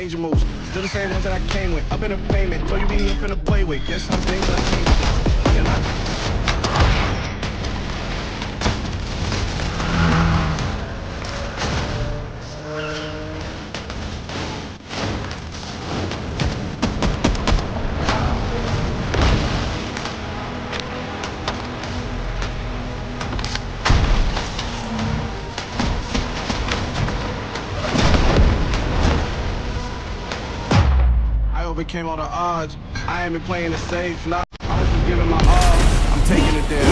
major moves. Still the same ones that I came with. Up in a payment, told you we ain't finna play with. Guess some things I changed. You know? Overcame all the odds. I ain't been playing it safe. Nah, I was just giving my all. I'm taking it there.